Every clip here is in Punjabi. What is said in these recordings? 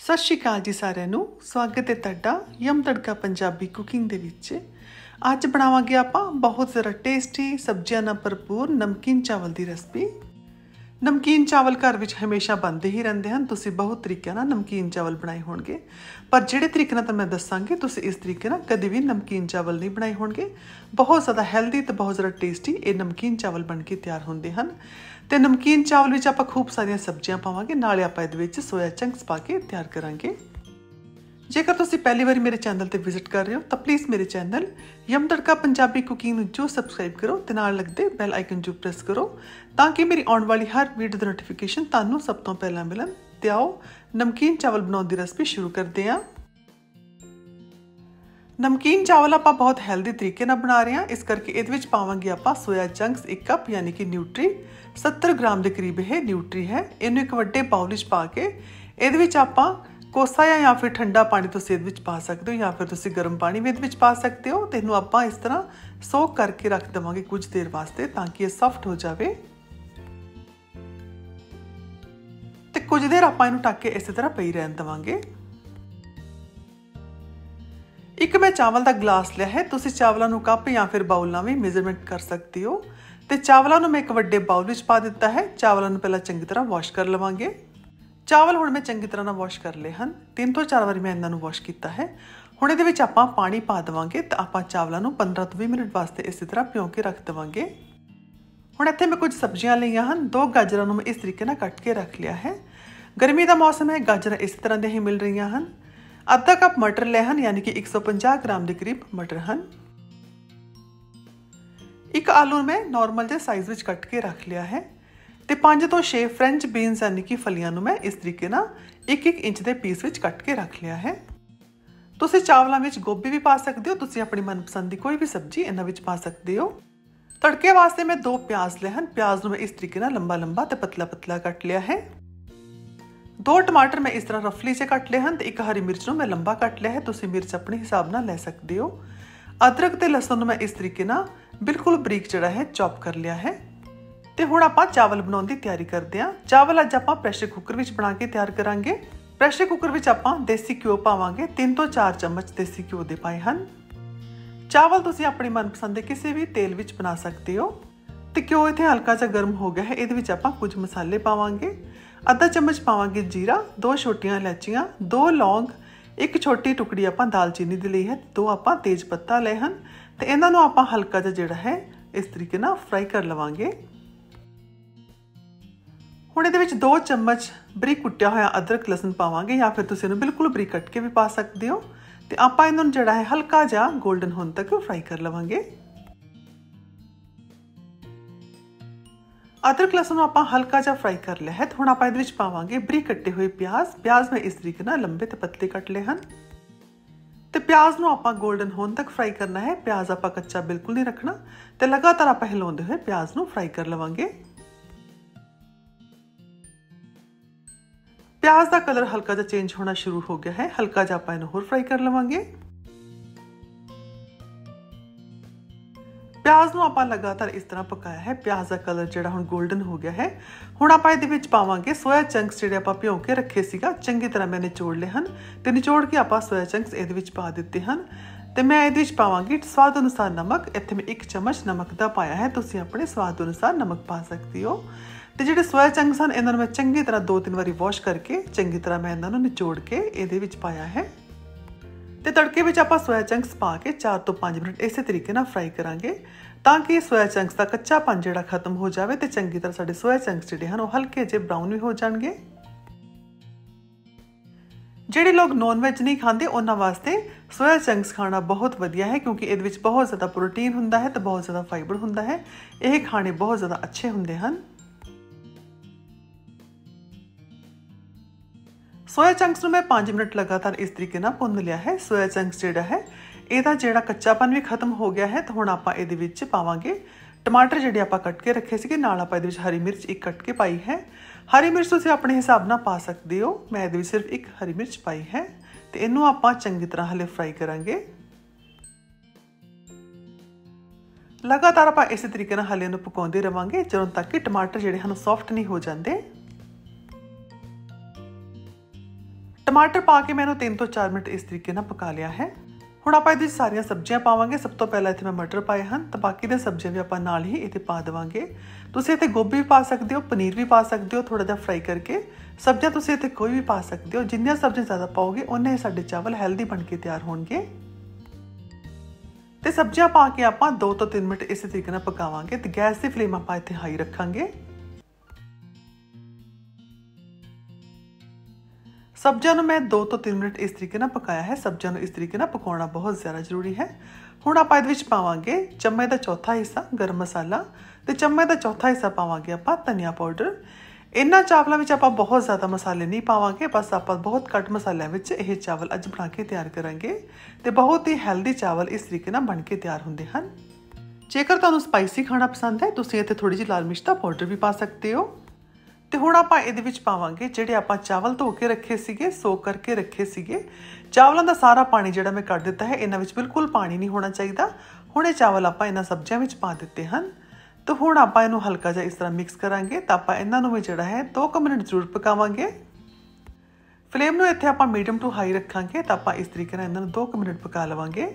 ਸਤਿ ਸ਼੍ਰੀ ਅਕਾਲ ਜੀ ਸਾਰਿਆਂ ਨੂੰ। ਸਵਾਗਤ ਹੈ ਤੁਹਾਡਾ ਯਮ ਤੜਕਾ ਪੰਜਾਬੀ ਕੁਕਿੰਗ ਦੇ ਵਿੱਚ। ਅੱਜ ਬਣਾਵਾਂਗੇ ਆਪਾਂ ਬਹੁਤ ਜ਼ਿਆਦਾ ਟੇਸਟੀ ਸਬਜ਼ੀਆਂ ਨਾਲ ਭਰਪੂਰ ਨਮਕੀਨ ਚਾਵਲ ਦੀ ਰੈਸਪੀ। ਨਮਕੀਨ ਚਾਵਲ ਘਰ ਵਿੱਚ ਹਮੇਸ਼ਾ ਬਣਦੇ ਹੀ ਰਹਿੰਦੇ ਹਨ। ਤੁਸੀਂ ਬਹੁਤ ਤਰੀਕਿਆਂ ਨਾਲ ਨਮਕੀਨ ਚਾਵਲ ਬਣਾਏ ਹੋਣਗੇ, ਪਰ ਜਿਹੜੇ ਤਰੀਕੇ ਨਾਲ ਤਾਂ ਮੈਂ ਦੱਸਾਂਗੀ ਤੁਸੀਂ ਇਸ ਤਰੀਕੇ ਨਾਲ ਕਦੇ ਵੀ ਨਮਕੀਨ ਚਾਵਲ ਨਹੀਂ ਬਣਾਏ ਹੋਣਗੇ। ਬਹੁਤ ਜ਼ਿਆਦਾ ਹੈਲਦੀ ਤੇ ਬਹੁਤ ਜ਼ਿਆਦਾ ਟੇਸਟੀ ਇਹ ਨਮਕੀਨ ਚਾਵਲ ਬਣ ਕੇ ਤਿਆਰ ਹੁੰਦੇ ਹਨ। ਤੇ ਨਮਕੀਨ ਚਾਵਲ ਵਿੱਚ ਆਪਾਂ ਖੂਬ ਸਾਰੀਆਂ ਸਬਜ਼ੀਆਂ ਪਾਵਾਂਗੇ, ਨਾਲੇ ਆਪਾਂ ਇਹਦੇ ਵਿੱਚ ਸੋਇਆ ਚੰਕਸ ਪਾ ਕੇ ਤਿਆਰ ਕਰਾਂਗੇ। ਜੇਕਰ ਤੁਸੀਂ ਪਹਿਲੀ ਵਾਰੀ ਮੇਰੇ ਚੈਨਲ ਤੇ ਵਿਜ਼ਿਟ ਕਰ ਰਹੇ ਹੋ ਤਾਂ ਪਲੀਜ਼ ਮੇਰੇ ਚੈਨਲ ਯਮ ਤੜਕਾ ਪੰਜਾਬੀ ਕੁਕਿੰਗ ਨੂੰ ਜੋ ਸਬਸਕ੍ਰਾਈਬ ਕਰੋ ਤੇ ਨਾਲ ਲੱਗਦੇ ਬੈਲ ਆਈਕਨ ਜੋ ਪ੍ਰੈਸ ਕਰੋ ਤਾਂ ਕਿ ਮੇਰੀ ਆਉਣ ਵਾਲੀ ਹਰ ਵੀਡੀਓ ਦੀ ਨੋਟੀਫਿਕੇਸ਼ਨ ਤੁਹਾਨੂੰ ਸਭ ਤੋਂ ਪਹਿਲਾਂ ਮਿਲਣ। ਤੇ ਆਓ ਨਮਕੀਨ ਚਾਵਲ ਬਣਾਉਣ ਦੀ ਰੈਸਪੀ ਸ਼ੁਰੂ ਕਰਦੇ ਹਾਂ। ਨਮਕੀਨ ਚਾਵਲ ਆਪਾਂ ਬਹੁਤ ਹੈਲਦੀ ਤਰੀਕੇ ਨਾਲ ਬਣਾ ਰਹੇ ਹਾਂ, ਇਸ ਕਰਕੇ ਇਹਦੇ ਵਿੱਚ ਪਾਵਾਂਗੇ ਆਪਾਂ ਸੋਇਆ ਚੰਕਸ 1 ਕੱਪ ਯਾਨੀ ਕਿ ਨਿਊਟਰੀ 70 ਗ੍ਰਾਮ ਦੇ ਕਰੀਬ ਇਹ ਨਿਊਟਰੀ ਹੈ। ਇਹਨੂੰ ਇੱਕ ਵੱਡੇ ਬਾਉਲ ਵਿੱਚ ਪਾ ਕੇ ਇਹਦੇ ਵਿੱਚ ਆਪਾਂ ਕੋਸਾ ਜਾਂ ਫਿਰ ਠੰਡਾ ਪਾਣੀ ਤੁਸੀਂ ਇਹਦੇ ਵਿੱਚ ਪਾ ਸਕਦੇ ਹੋ, ਜਾਂ ਫਿਰ ਤੁਸੀਂ ਗਰਮ ਪਾਣੀ ਵੀ ਇਹਦੇ ਵਿੱਚ ਪਾ ਸਕਦੇ ਹੋ। ਤੇ ਇਹਨੂੰ ਆਪਾਂ ਇਸ ਤਰ੍ਹਾਂ ਸੋਕ ਕਰਕੇ ਰੱਖ ਦੇਵਾਂਗੇ ਕੁਝ ਦੇਰ ਵਾਸਤੇ ਤਾਂ ਕਿ ਇਹ ਸੌਫਟ ਹੋ ਜਾਵੇ। ਤੇ ਕੁਝ ਦੇਰ ਆਪਾਂ ਇਹਨੂੰ ਢੱਕ ਕੇ ਇਸੇ ਤਰ੍ਹਾਂ ਪਈ ਰਹਿਣ ਦੇਵਾਂਗੇ। ਇੱਕ ਮੈਂ ਚਾਵਲ ਦਾ ਗਲਾਸ ਲਿਆ ਹੈ, ਤੁਸੀਂ ਚਾਵਲਾਂ ਨੂੰ ਕੱਪ ਜਾਂ ਫਿਰ ਬਾਉਲ ਨਾਲ ਵੀ ਮੇਜ਼ਰਮੈਂਟ ਕਰ ਸਕਦੇ ਹੋ। ਤੇ ਚਾਵਲਾਂ ਨੂੰ ਮੈਂ ਇੱਕ ਵੱਡੇ ਬਾਉਲ ਵਿੱਚ ਪਾ ਦਿੱਤਾ ਹੈ। ਚਾਵਲਾਂ ਨੂੰ ਪਹਿਲਾਂ ਚੰਗੀ ਤਰ੍ਹਾਂ ਵਾਸ਼ ਕਰ ਲਵਾਂਗੇ। ਚਾਵਲ ਹੁਣ ਮੈਂ ਚੰਗੀ ਤਰ੍ਹਾਂ ਨਾਲ ਵਾਸ਼ ਕਰ ਲਏ ਹਨ। 3 ਤੋਂ 4 ਵਾਰੀ ਮੈਂ ਇਹਨਾਂ ਨੂੰ ਵਾਸ਼ ਕੀਤਾ ਹੈ। ਹੁਣ ਇਹਦੇ ਵਿੱਚ ਆਪਾਂ ਪਾਣੀ ਪਾ ਦੇਵਾਂਗੇ ਤਾਂ ਆਪਾਂ ਚਾਵਲਾਂ ਨੂੰ 15 ਤੋਂ 20 ਮਿੰਟ ਵਾਸਤੇ ਇਸੇ ਤਰ੍ਹਾਂ ਭਿਉਂ ਕੇ ਰੱਖ ਦੇਵਾਂਗੇ। ਹੁਣ ਇੱਥੇ ਮੈਂ ਕੁਝ ਸਬਜ਼ੀਆਂ ਲਈਆਂ ਹਨ। 2 ਗਾਜਰਾਂ ਨੂੰ ਮੈਂ ਇਸ ਤਰੀਕੇ ਨਾਲ ਕੱਟ ਕੇ ਰੱਖ ਲਿਆ ਹੈ। ਗਰਮੀ ਦਾ ਮੌਸਮ ਹੈ, ਗਾਜਰਾਂ ਇਸ ਤਰ੍ਹਾਂ ਦੀਆਂ ਹੀ ਮਿਲ ਰਹੀਆਂ ਹਨ। ਅੱਧਾ ਕੱਪ ਮਟਰ ਲਏ ਹਨ, ਯਾਨੀ ਕਿ 150 ਗ੍ਰਾਮ ਦੇ ਕਰੀਬ ਮਟਰ ਹਨ। ਇੱਕ ਆਲੂ ਮੈਂ ਨਾਰਮਲ ਜਿਹੇ ਸਾਈਜ਼ ਵਿੱਚ ਕੱਟ ਕੇ ਰੱਖ ਲਿਆ ਹੈ। ਤੇ 5 ਤੋਂ 6 ਫ੍ਰੈਂਚ ਬੀਨਸ ਯਾਨੀ ਕਿ ਫਲੀਆਂ ਨੂੰ ਮੈਂ ਇਸ ਤਰੀਕੇ ਨਾਲ 1-1 ਇੰਚ ਦੇ ਪੀਸ ਵਿੱਚ ਕੱਟ ਕੇ ਰੱਖ ਲਿਆ ਹੈ। ਤੁਸੀਂ ਚਾਵਲਾਂ ਵਿੱਚ ਗੋਭੀ ਵੀ ਪਾ ਸਕਦੇ ਹੋ, ਤੁਸੀਂ ਆਪਣੀ ਮਨਪਸੰਦ ਦੀ ਕੋਈ ਵੀ ਸਬਜ਼ੀ ਇਹਨਾਂ ਵਿੱਚ ਪਾ ਸਕਦੇ ਹੋ। ਤੜਕੇ ਵਾਸਤੇ ਮੈਂ 2 ਪਿਆਜ਼ ਲਏ ਹਨ। ਪਿਆਜ਼ ਨੂੰ ਮੈਂ ਇਸ ਤਰੀਕੇ ਨਾਲ ਲੰਬਾ ਤੇ ਪਤਲਾ ਕੱਟ ਲਿਆ ਹੈ। 2 ਟਮਾਟਰ ਮੈਂ ਇਸ ਤਰ੍ਹਾਂ ਰਫਲੀ ਸੇ ਕੱਟ ਲਏ ਹਨ ਤੇ ਇੱਕ ਹਰੀ ਮਿਰਚ ਨੂੰ ਮੈਂ ਲੰਬਾ ਕੱਟ ਲਿਆ ਹੈ। ਤੁਸੀਂ ਮਿਰਚ ਆਪਣੇ ਹਿਸਾਬ ਨਾਲ ਲੈ ਸਕਦੇ ਹੋ। ਅਦਰਕ ਤੇ ਲਸਣ ਨੂੰ ਮੈਂ ਇਸ ਤਰੀਕੇ ਨਾਲ ਬਿਲਕੁਲ ਬਰੀਕ ਜਿਹੜਾ ਹੈ ਚੌਪ ਕਰ ਲਿਆ ਹੈ। ਤੇ ਹੁਣ ਆਪਾਂ ਚਾਵਲ ਬਣਾਉਣ ਦੀ ਤਿਆਰੀ ਕਰਦੇ ਹਾਂ। ਚਾਵਲ ਅੱਜ ਆਪਾਂ ਪ੍ਰੈਸ਼ਰ ਕੁੱਕਰ ਵਿੱਚ ਬਣਾ ਕੇ ਤਿਆਰ ਕਰਾਂਗੇ। ਪ੍ਰੈਸ਼ਰ ਕੁੱਕਰ ਵਿੱਚ ਆਪਾਂ ਦੇਸੀ ਘਿਓ ਪਾਵਾਂਗੇ। 3 ਤੋਂ 4 ਚਮਚ ਦੇਸੀ ਘਿਓ ਦੇ ਪਾਏ ਹਨ। ਚਾਵਲ ਤੁਸੀਂ ਆਪਣੀ ਮਨਪਸੰਦ ਦੇ ਕਿਸੇ ਵੀ ਤੇਲ ਵਿੱਚ ਬਣਾ ਸਕਦੇ ਹੋ। ਤੇ ਘਿਓ ਇੱਥੇ ਹਲਕਾ ਜਿਹਾ ਗਰਮ ਹੋ ਗਿਆ ਹੈ। ਇਹਦੇ ਵਿੱਚ ਆਪਾਂ ਕੁਝ ਮਸਾਲੇ ਪਾਵਾਂਗੇ। ਅੱਧਾ ਚਮਚ ਪਾਵਾਂਗੇ ਜੀਰਾ, 2 ਛੋਟੀਆਂ ਇਲਾਚੀਆਂ, 2 ਲੌਂਗ, 1 ਛੋਟੀ ਟੁਕੜੀ ਆਪਾਂ ਦਾਲਚੀਨੀ ਦੀ ਲਈ ਹੈ, 2 ਆਪਾਂ ਤੇਜ ਪੱਤਾ ਲਏ ਹਨ। ਤੇ ਇਹਨਾਂ ਨੂੰ ਆਪਾਂ ਹਲਕਾ ਜਿਹਾ ਜਿਹੜਾ ਹੈ ਇਸ ਤਰੀਕੇ ਨਾਲ ਫਰਾਈ ਕਰ ਲਵਾਂਗੇ। ਹੁਣ ਇਹਦੇ ਵਿੱਚ 2 ਚਮਚ ਬਰੀਕ ਕੁੱਟਿਆ ਹੋਇਆ ਅਦਰਕ ਲਸਣ ਪਾਵਾਂਗੇ, ਜਾਂ ਫਿਰ ਤੁਸੀਂ ਇਹਨੂੰ ਬਿਲਕੁਲ ਬਰੀਕ ਕੱਟ ਕੇ ਵੀ ਪਾ ਸਕਦੇ ਹੋ। ਤੇ ਆਪਾਂ ਇਹਨਾਂ ਨੂੰ ਜਿਹੜਾ ਹੈ ਹਲਕਾ ਜਿਹਾ ਗੋਲਡਨ ਹੋਣ ਤੱਕ ਫਰਾਈ ਕਰ ਲਵਾਂਗੇ। ਅਦਰਕ ਲਸਣ ਨੂੰ ਆਪਾਂ ਹਲਕਾ ਜਿਹਾ ਫਰਾਈ ਕਰ ਲਿਆ ਹੈ। ਹੁਣ ਆਪਾਂ ਇਹਦੇ ਵਿੱਚ ਪਾਵਾਂਗੇ ਬਰੀਕ ਕੱਟੇ ਹੋਏ ਪਿਆਜ਼ ਮੈਂ ਇਸ ਤਰੀਕੇ ਨਾਲ ਲੰਬੇ ਤੇ ਪਤਲੇ ਕੱਟ ਲਏ ਹਨ। ਤੇ ਪਿਆਜ਼ ਨੂੰ ਆਪਾਂ ਗੋਲਡਨ ਹੋਣ ਤੱਕ ਫਰਾਈ ਕਰਨਾ ਹੈ। ਪਿਆਜ਼ ਆਪਾਂ ਕੱਚਾ ਬਿਲਕੁਲ ਨਹੀਂ ਰੱਖਣਾ ਤੇ ਲਗਾਤਾਰ ਆਪਾਂ ਹਿਲਾਉਂਦੇ ਹੋਏ ਪਿਆਜ਼ ਨੂੰ ਫਰਾਈ ਕਰ ਲਵਾਂਗੇ। ਪਿਆਜ਼ ਦਾ ਕਲਰ ਹਲਕਾ ਜਿਹਾ ਚੇਂਜ ਹੋਣਾ ਸ਼ੁਰੂ ਹੋ ਗਿਆ ਹੈ। ਹਲਕਾ ਜਿਹਾ ਆਪਾਂ ਇਹਨੂੰ ਹੋਰ ਫਰਾਈ ਕਰ ਲਵਾਂਗੇ। ਪਿਆਜ਼ ਨੂੰ ਆਪਾਂ ਲਗਾਤਾਰ ਇਸ ਤਰ੍ਹਾਂ ਪਕਾਇਆ ਹੈ। ਪਿਆਜ਼ ਦਾ ਕਲਰ ਜਿਹੜਾ ਹੁਣ ਗੋਲਡਨ ਹੋ ਗਿਆ ਹੈ। ਹੁਣ ਆਪਾਂ ਇਹਦੇ ਵਿੱਚ ਪਾਵਾਂਗੇ ਸੋਇਆ ਚੰਕਸ ਜਿਹੜੇ ਆਪਾਂ ਭਿਉਂ ਕੇ ਰੱਖੇ ਸੀਗਾ। ਚੰਗੀ ਤਰ੍ਹਾਂ ਮੈਂ ਨਿਚੋੜ ਲਏ ਹਨ ਤੇ ਨਿਚੋੜ ਕੇ ਆਪਾਂ ਸੋਇਆ ਚੰਕਸ ਇਹਦੇ ਵਿੱਚ ਪਾ ਦਿੱਤੇ ਹਨ। ਤੇ ਮੈਂ ਇਹਦੇ ਵਿੱਚ ਪਾਵਾਂਗੀ ਸਵਾਦ ਅਨੁਸਾਰ ਨਮਕ। ਇੱਥੇ ਮੈਂ 1 ਚਮਚ ਨਮਕ ਦਾ ਪਾਇਆ ਹੈ, ਤੁਸੀਂ ਆਪਣੇ ਸਵਾਦ ਅਨੁਸਾਰ ਨਮਕ ਪਾ ਸਕਦੇ ਹੋ। ਤੇ ਜਿਹੜੇ ਸੋਇਆ ਚੰਕਸ ਹਨ ਇਹਨਾਂ ਨੂੰ ਮੈਂ ਚੰਗੀ ਤਰ੍ਹਾਂ 2-3 ਵਾਰੀ ਵਾਸ਼ ਕਰਕੇ ਚੰਗੀ ਤਰ੍ਹਾਂ ਮੈਂ ਇਹਨਾਂ ਨੂੰ ਨਿਚੋੜ ਕੇ ਇਹਦੇ ਵਿੱਚ ਪਾਇਆ ਹੈ। ਤੇ ਤੜਕੇ ਵਿੱਚ ਆਪਾਂ ਸੋਇਆ ਚੰਕਸ ਪਾ ਕੇ 4 ਤੋਂ 5 ਮਿੰਟ ਇਸੇ ਤਰੀਕੇ ਨਾਲ ਫਰਾਈ ਕਰਾਂਗੇ ਤਾਂ ਕਿ ਸੋਇਆ ਚੰਕਸ ਦਾ ਕੱਚਾਪਨ ਜਿਹੜਾ ਖਤਮ ਹੋ ਜਾਵੇ ਤੇ ਚੰਗੀ ਤਰ੍ਹਾਂ ਸਾਡੇ ਸੋਇਆ ਚੰਕਸ ਜਿਹੜੇ ਹਨ ਉਹ ਹਲਕੇ ਜਿਹੇ ਬਰਾਊਨ ਵੀ ਹੋ ਜਾਣਗੇ। ਜਿਹੜੇ ਲੋਕ ਨੌਨ ਵੈਜ ਨਹੀਂ ਖਾਂਦੇ ਉਹਨਾਂ ਵਾਸਤੇ ਸੋਇਆ ਚੰਕਸ ਖਾਣਾ ਬਹੁਤ ਵਧੀਆ ਹੈ, ਕਿਉਂਕਿ ਇਹਦੇ ਵਿੱਚ ਬਹੁਤ ਜ਼ਿਆਦਾ ਪ੍ਰੋਟੀਨ ਹੁੰਦਾ ਹੈ ਤੇ ਬਹੁਤ ਜ਼ਿਆਦਾ ਫਾਈਬਰ ਹੁੰਦਾ ਹੈ। ਇਹ ਖਾਣੇ ਬਹੁਤ ਜ਼ਿਆਦਾ ਅੱਛੇ ਹੁੰਦੇ ਹਨ। ਸੋਇਆ ਚੰਕਸ ਨੂੰ ਮੈਂ 5 ਮਿੰਟ ਲਗਾਤਾਰ ਇਸ ਤਰੀਕੇ ਨਾਲ ਭੁੰਨ ਲਿਆ ਹੈ। ਸੋਇਆ ਚੰਕਸ ਜਿਹੜਾ ਹੈ ਇਹਦਾ ਜਿਹੜਾ ਕੱਚਾਪਨ ਵੀ ਖਤਮ ਹੋ ਗਿਆ ਹੈ। ਤਾਂ ਹੁਣ ਆਪਾਂ ਇਹਦੇ ਵਿੱਚ ਪਾਵਾਂਗੇ ਟਮਾਟਰ ਜਿਹੜੇ ਆਪਾਂ ਕੱਟ ਕੇ ਰੱਖੇ ਸੀਗੇ, ਨਾਲ ਆਪਾਂ ਇਹਦੇ ਵਿੱਚ ਹਰੀ ਮਿਰਚ 1 ਕੱਟ ਕੇ ਪਾਈ ਹੈ। ਹਰੀ ਮਿਰਚ ਤੁਸੀਂ ਆਪਣੇ ਹਿਸਾਬ ਨਾਲ ਪਾ ਸਕਦੇ ਹੋ, ਮੈਂ ਇਹਦੇ ਵਿੱਚ ਸਿਰਫ 1 ਹਰੀ ਮਿਰਚ ਪਾਈ ਹੈ। ਤੇ ਇਹਨੂੰ ਆਪਾਂ ਚੰਗੀ ਤਰ੍ਹਾਂ ਹਲੇ ਫਰਾਈ ਕਰਾਂਗੇ। ਲਗਾਤਾਰ ਆਪਾਂ ਇਸੇ ਤਰੀਕੇ ਨਾਲ ਹਲੇ ਨੂੰ ਪਕਾਉਂਦੇ ਰਵਾਂਗੇ ਜਦੋਂ ਤੱਕ ਕਿ ਟਮਾਟਰ ਜਿਹੜੇ ਹਨ ਸੌਫਟ ਨਹੀਂ ਹੋ ਜਾਂਦੇ। टमाटर पा के मैं 3 ਤੋਂ 4 मिनट इस तरीके ਨਾਲ पका लिया है। ਹੁਣ ਆਪਾਂ ਇਹਦੇ ਸਾਰੀਆਂ ਸਬਜ਼ੀਆਂ ਪਾਵਾਂਗੇ। ਸਭ ਤੋਂ ਪਹਿਲਾਂ ਇੱਥੇ ਮੈਂ ਮਟਰ ਪਾਏ ਹਨ ਤਾਂ ਬਾਕੀ ਦੇ ਸਬਜ਼ੀਆਂ ਵੀ ਆਪਾਂ ਨਾਲ ਹੀ ਇੱਥੇ ਪਾ ਦੇਵਾਂਗੇ। ਤੁਸੀਂ ਇੱਥੇ ਗੋਭੀ ਵੀ ਪਾ ਸਕਦੇ ਹੋ, ਪਨੀਰ ਵੀ ਪਾ ਸਕਦੇ ਹੋ ਥੋੜਾ ਜਿਹਾ ਫਰਾਈ ਕਰਕੇ। ਸਬਜ਼ੀਆਂ ਤੁਸੀਂ ਇੱਥੇ ਕੋਈ ਵੀ ਪਾ ਸਕਦੇ ਹੋ। ਜਿੰਨੀਆਂ ਸਬਜ਼ੀਆਂ ਜ਼ਿਆਦਾ ਪਾਓਗੇ ਉਨੇ ਸਾਡੇ ਚਾਵਲ ਹੈਲਦੀ ਬਣ ਕੇ ਤਿਆਰ ਹੋਣਗੇ। ਤੇ ਸਬਜ਼ੀਆਂ ਪਾ ਕੇ ਆਪਾਂ 2 ਤੋਂ 3 ਮਿੰਟ ਇਸੇ ਤਰੀਕੇ ਨਾਲ ਪਕਾਵਾਂਗੇ ਤੇ ਗੈਸ ਦੀ ਫਲੇਮ ਆਪਾਂ ਇੱਥੇ ਹਾਈ ਰੱਖਾਂਗੇ। सब्जियों मैं 2 ਤੋਂ 3 मिनट इस तरीके ਨਾਲ पकाया है। सब्जियों इस तरीके ਨਾਲ पकाना बहुत ज़्यादा जरूरी है। ਹੁਣ ਆਪਾਂ ਇਹਦੇ ਵਿੱਚ ਪਾਵਾਂਗੇ ਚਮਚ ਦਾ ਚੌਥਾ ਹਿੱਸਾ ਗਰਮ ਮਸਾਲਾ ਤੇ ਚਮਚ ਦਾ ਚੌਥਾ ਹਿੱਸਾ ਪਾਵਾਂਗੇ ਆਪਾਂ ਧਨੀਆ ਪਾਊਡਰ। ਇਹਨਾਂ ਚਾਵਲਾਂ ਵਿੱਚ ਆਪਾਂ ਬਹੁਤ ਜ਼ਿਆਦਾ ਮਸਾਲੇ ਨਹੀਂ ਪਾਵਾਂਗੇ, ਬਸ ਆਪਾਂ ਬਹੁਤ ਘੱਟ ਮਸਾਲਿਆਂ ਵਿੱਚ ਇਹ ਚਾਵਲ ਅੱਜ ਬਣਾ ਕੇ ਤਿਆਰ ਕਰਾਂਗੇ ਤੇ ਬਹੁਤ ਹੀ ਹੈਲਦੀ ਚਾਵਲ ਇਸ ਤਰੀਕੇ ਨਾਲ ਬਣ ਕੇ ਤਿਆਰ ਹੁੰਦੇ ਹਨ। ਜੇਕਰ ਤੁਹਾਨੂੰ ਸਪਾਈਸੀ ਖਾਣਾ ਪਸੰਦ ਹੈ ਤੁਸੀਂ ਇੱਥੇ ਥੋੜੀ ਜਿਹੀ ਲਾਲ ਮਿਰਚ ਦਾ ਪਾਊਡਰ ਵੀ ਪਾ ਸਕਦੇ ਹੋ। ਤੇ ਹੁਣ ਆਪਾਂ ਇਹਦੇ ਵਿੱਚ ਪਾਵਾਂਗੇ ਜਿਹੜੇ ਆਪਾਂ ਚਾਵਲ ਧੋ ਕੇ ਰੱਖੇ ਸੀਗੇ, ਸੋਕ ਕਰਕੇ ਰੱਖੇ ਸੀਗੇ। ਚਾਵਲਾਂ ਦਾ ਸਾਰਾ ਪਾਣੀ ਜਿਹੜਾ ਮੈਂ ਕੱਢ ਦਿੱਤਾ ਹੈ। ਇਹਨਾਂ ਵਿੱਚ ਬਿਲਕੁਲ ਪਾਣੀ ਨਹੀਂ ਹੋਣਾ ਚਾਹੀਦਾ। ਹੁਣ ਇਹ ਚਾਵਲ ਆਪਾਂ ਇਹਨਾਂ ਸਬਜ਼ੀਆਂ ਵਿੱਚ ਪਾ ਦਿੱਤੇ ਹਨ। ਤਾਂ ਹੁਣ ਆਪਾਂ ਇਹਨੂੰ ਹਲਕਾ ਜਿਹਾ ਇਸ ਤਰ੍ਹਾਂ ਮਿਕਸ ਕਰਾਂਗੇ ਤਾਂ ਆਪਾਂ ਇਹਨਾਂ ਨੂੰ ਵੀ ਜਿਹੜਾ ਹੈ 2 ਮਿੰਟ ਜ਼ਰੂਰ ਪਕਾਵਾਂਗੇ। ਫਲੇਮ ਨੂੰ ਇੱਥੇ ਆਪਾਂ ਮੀਡੀਅਮ ਟੂ ਹਾਈ ਰੱਖਾਂਗੇ ਤਾਂ ਆਪਾਂ ਇਸ ਤਰੀਕੇ ਨਾਲ ਇਹਨਾਂ ਨੂੰ 2 ਮਿੰਟ ਪਕਾ ਲਵਾਂਗੇ।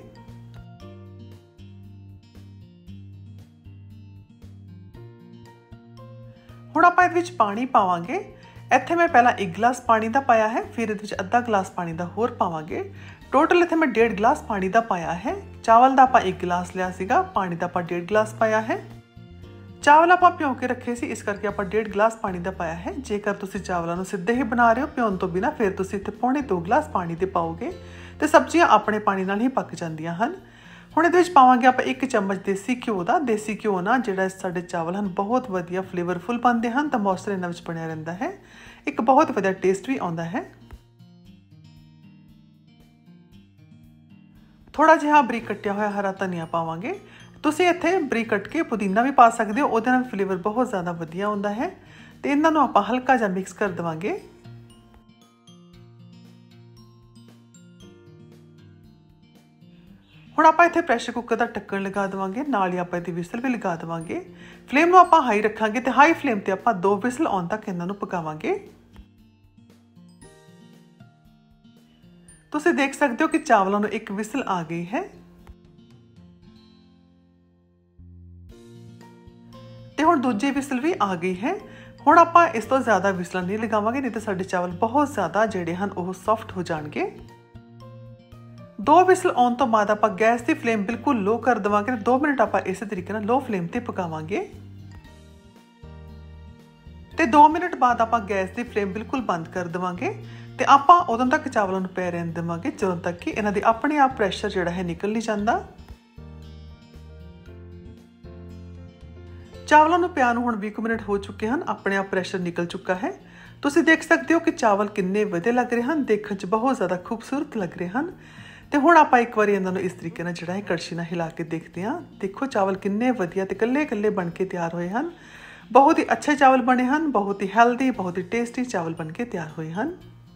ਹੁਣ ਆਪਾਂ ਇਹਦੇ ਵਿੱਚ ਪਾਣੀ ਪਾਵਾਂਗੇ। ਇੱਥੇ ਮੈਂ ਪਹਿਲਾਂ 1 ਗਲਾਸ ਪਾਣੀ ਦਾ ਪਾਇਆ ਹੈ, ਫਿਰ ਇਹਦੇ ਵਿੱਚ ਅੱਧਾ ਗਲਾਸ ਪਾਣੀ ਦਾ ਹੋਰ ਪਾਵਾਂਗੇ। ਟੋਟਲ ਇੱਥੇ ਮੈਂ 1.5 ਗਲਾਸ ਪਾਣੀ ਦਾ ਪਾਇਆ ਹੈ। ਚਾਵਲ ਦਾ ਆਪਾਂ 1 ਗਲਾਸ ਲਿਆ ਸੀਗਾ, ਪਾਣੀ ਦਾ ਆਪਾਂ 1.5 ਗਲਾਸ ਪਾਇਆ ਹੈ। ਚਾਵਲ ਆਪਾਂ ਭਿਉਂ ਕੇ ਰੱਖੇ ਸੀ ਇਸ ਕਰਕੇ ਆਪਾਂ 1.5 ਗਲਾਸ ਪਾਣੀ ਦਾ ਪਾਇਆ ਹੈ। ਜੇਕਰ ਤੁਸੀਂ ਚਾਵਲਾਂ ਨੂੰ ਸਿੱਧੇ ਹੀ ਬਣਾ ਰਹੇ ਹੋ ਭਿਉਣ ਤੋਂ ਬਿਨਾਂ ਫਿਰ ਤੁਸੀਂ ਇੱਥੇ 2.5 ਗਲਾਸ ਪਾਣੀ ਦੇ ਪਾਓਗੇ ਤੇ ਸਬਜ਼ੀਆਂ ਆਪਣੇ ਪਾਣੀ ਨਾਲ ਹੀ ਪੱਕ ਜਾਂਦੀਆਂ ਹਨ। ਹੁਣ ਇਹਦੇ ਵਿੱਚ ਪਾਵਾਂਗੇ ਆਪਾਂ 1 ਚਮਚ ਦੇਸੀ ਘਿਓ ਦਾ। ਦੇਸੀ ਘਿਓ ਨਾਲ ਜਿਹੜਾ ਸਾਡੇ ਚਾਵਲ ਹਨ ਬਹੁਤ ਵਧੀਆ ਫਲੇਵਰਫੁਲ ਬਣਦੇ ਹਨ ਤਾਂ ਮੌਇਸਚਰ ਇਹਨਾਂ ਵਿੱਚ ਬਣਿਆ ਰਹਿੰਦਾ ਹੈ। ਇੱਕ ਬਹੁਤ ਵਧੀਆ ਟੇਸਟ ਵੀ ਆਉਂਦਾ ਹੈ। ਥੋੜਾ ਜਿਹਾ ਬਰੀਕ ਕੱਟਿਆ ਹੋਇਆ ਹਰਾ ਧਨੀਆ ਪਾਵਾਂਗੇ। ਤੁਸੀਂ ਇੱਥੇ ਬਰੀਕ ਕੱਟ ਕੇ ਪੁਦੀਨਾ ਵੀ ਪਾ ਸਕਦੇ ਹੋ, ਉਹਦੇ ਨਾਲ ਫਲੇਵਰ ਬਹੁਤ ਜ਼ਿਆਦਾ ਵਧੀਆ ਹੁੰਦਾ ਹੈ। ਤੇ ਇਹਨਾਂ ਨੂੰ ਆਪਾਂ ਹਲਕਾ ਜਿਹਾ ਮਿਕਸ ਕਰ ਦੇਵਾਂਗੇ। ਹੁਣ ਆਪਾਂ ਇੱਥੇ ਪ੍ਰੈਸ਼ਰ ਕੁੱਕਰ ਦਾ ਢੱਕਣ ਲਗਾ ਦੇਵਾਂਗੇ, ਨਾਲ ਹੀ ਆਪਾਂ ਇਹਦੀ ਵਿਸਲ ਵੀ ਲਗਾ ਦੇਵਾਂਗੇ। ਫਲੇਮ ਨੂੰ ਆਪਾਂ ਹਾਈ ਰੱਖਾਂਗੇ ਤੇ ਹਾਈ ਫਲੇਮ ਤੇ ਆਪਾਂ 2 ਵਿਸਲ ਆਉਣ ਤੱਕ ਇਹਨਾਂ ਨੂੰ ਪਕਾਵਾਂਗੇ। ਤੁਸੀਂ ਦੇਖ ਸਕਦੇ ਹੋ ਕਿ ਚਾਵਲਾਂ ਨੂੰ 1 ਵਿਸਲ ਆ ਗਈ ਹੈ ਤੇ ਹੁਣ ਦੂਜੀ ਵਿਸਲ ਵੀ ਆ ਗਈ ਹੈ। ਹੁਣ ਆਪਾਂ ਇਸ ਤੋਂ ਜ਼ਿਆਦਾ ਵਿਸਲਾਂ ਨਹੀਂ ਲਗਾਵਾਂਗੇ, ਨਹੀਂ ਤਾਂ ਸਾਡੇ ਚਾਵਲ ਬਹੁਤ ਜ਼ਿਆਦਾ ਜਿਹੜੇ ਹਨ ਉਹ ਸੌਫਟ ਹੋ ਜਾਣਗੇ। 2 ਵਿਸਲ ਆਉਣ ਤੋਂ ਬਾਅਦ ਆਪਾਂ ਗੈਸ ਦੀ ਫਲੇਮ ਬਿਲਕੁਲ ਲੋ ਕਰ ਦੇਵਾਂਗੇ ਤੇ 2 ਮਿੰਟ ਆਪਾਂ ਇਸੇ ਤਰੀਕੇ ਨਾਲ ਲੋ ਫਲੇਮ ਤੇ ਪਕਾਵਾਂਗੇ। ਤੇ 2 ਮਿੰਟ ਬਾਅਦ ਆਪਾਂ ਗੈਸ ਦੀ ਫਲੇਮ ਬਿਲਕੁਲ ਬੰਦ ਕਰ ਦੇਵਾਂਗੇ ਤੇ ਆਪਾਂ ਉਦੋਂ ਤੱਕ ਚਾਵਲਾਂ ਨੂੰ ਪੈ ਰਹਿਣ ਦੇਵਾਂਗੇ ਜਦੋਂ ਤੱਕ ਕਿ ਇਹਨਾਂ ਦੇ ਆਪਣੇ ਆਪ ਪ੍ਰੈਸ਼ਰ ਜਿਹੜਾ ਹੈ ਨਿਕਲ ਨਹੀਂ ਜਾਂਦਾ। ਚਾਵਲਾਂ ਨੂੰ ਪਿਆ ਨੂੰ ਹੁਣ 20 ਮਿੰਟ ਹੋ ਚੁੱਕੇ ਹਨ, ਆਪਣੇ ਆਪ ਪ੍ਰੈਸ਼ਰ ਨਿਕਲ ਚੁੱਕਾ ਹੈ। ਤੁਸੀਂ ਦੇਖ ਸਕਦੇ ਹੋ ਕਿ ਚਾਵਲ ਕਿੰਨੇ ਵਧੀਆ ਲੱਗ ਰਹੇ ਹਨ, ਦੇਖਣ 'ਚ ਬਹੁਤ ਜ਼ਿਆਦਾ ਖੂਬਸੂਰਤ ਲੱਗ ਰਹੇ ਹਨ। ਤੇ ਹੁਣ ਆਪਾਂ ਇੱਕ ਵਾਰੀ ਇਹਨਾਂ ਨੂੰ ਇਸ ਤਰੀਕੇ ਨਾਲ ਜਿਹੜਾ ਹੈ ਕੜਛੀ ਨਾਲ ਹਿਲਾ ਕੇ ਦੇਖਦੇ ਹਾਂ। ਦੇਖੋ ਚਾਵਲ ਕਿੰਨੇ ਵਧੀਆ ਤੇ ਕੱਲੇ-ਕੱਲੇ ਬਣ ਕੇ ਤਿਆਰ ਹੋਏ ਹਨ। ਬਹੁਤ ਹੀ ਅੱਛੇ ਚਾਵਲ ਬਣੇ ਹਨ, ਬਹੁਤ ਹੀ ਹੈਲਦੀ, ਬਹੁਤ ਹੀ ਟੇਸਟੀ ਚਾਵਲ ਬਣ ਕੇ ਤਿਆਰ ਹੋਏ ਹਨ।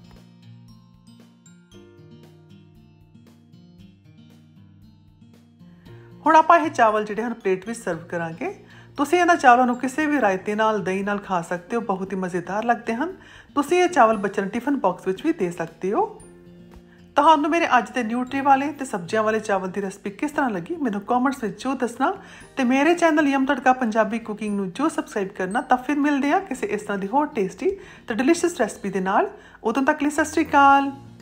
ਹੁਣ ਆਪਾਂ ਇਹ ਚਾਵਲ ਜਿਹੜੇ ਹਨ ਪਲੇਟ ਵਿੱਚ ਸਰਵ ਕਰਾਂਗੇ। ਤੁਸੀਂ ਇਹਨਾਂ ਚਾਵਲਾਂ ਨੂੰ ਕਿਸੇ ਵੀ ਰਾਇਤੇ ਨਾਲ, ਦਹੀਂ ਨਾਲ ਖਾ ਸਕਦੇ ਹੋ, ਬਹੁਤ ਹੀ ਮਜ਼ੇਦਾਰ ਲੱਗਦੇ ਹਨ। ਤੁਸੀਂ ਇਹ ਚਾਵਲ ਬੱਚਿਆਂ ਨੂੰ ਟਿਫਨ ਬਾਕਸ ਵਿੱਚ ਵੀ ਦੇ ਸਕਦੇ ਹੋ। ਤੁਹਾਨੂੰ ਮੇਰੇ ਅੱਜ ਦੇ ਨਿਊਟਰੀ ਵਾਲੇ ਤੇ ਸਬਜ਼ੀਆਂ ਵਾਲੇ ਚਾਵਲ ਦੀ ਰੈਸਪੀ ਕਿਸ ਤਰ੍ਹਾਂ ਲੱਗੀ ਮੈਨੂੰ ਕਮੈਂਟਸ ਵਿੱਚ ਜੋ ਦੱਸਣਾ ਤੇ ਮੇਰੇ ਚੈਨਲ ਯਮ ਤੜਕਾ ਪੰਜਾਬੀ ਕੁਕਿੰਗ ਨੂੰ ਜੋ ਸਬਸਕ੍ਰਾਈਬ ਕਰਨਾ। ਤਾਂ ਫਿਰ ਮਿਲਦੇ ਆ ਕਿਸੇ ਇਸ ਤਰ੍ਹਾਂ ਦੀ ਹੋਰ ਟੇਸਟੀ ਤੇ ਡਿਲੀਸ਼ੀਅਸ ਰੈਸਪੀ ਦੇ ਨਾਲ। ਉਦੋਂ ਤੱਕ ਲਈ ਸਤਿ ਸ਼੍ਰੀ ਅਕਾਲ।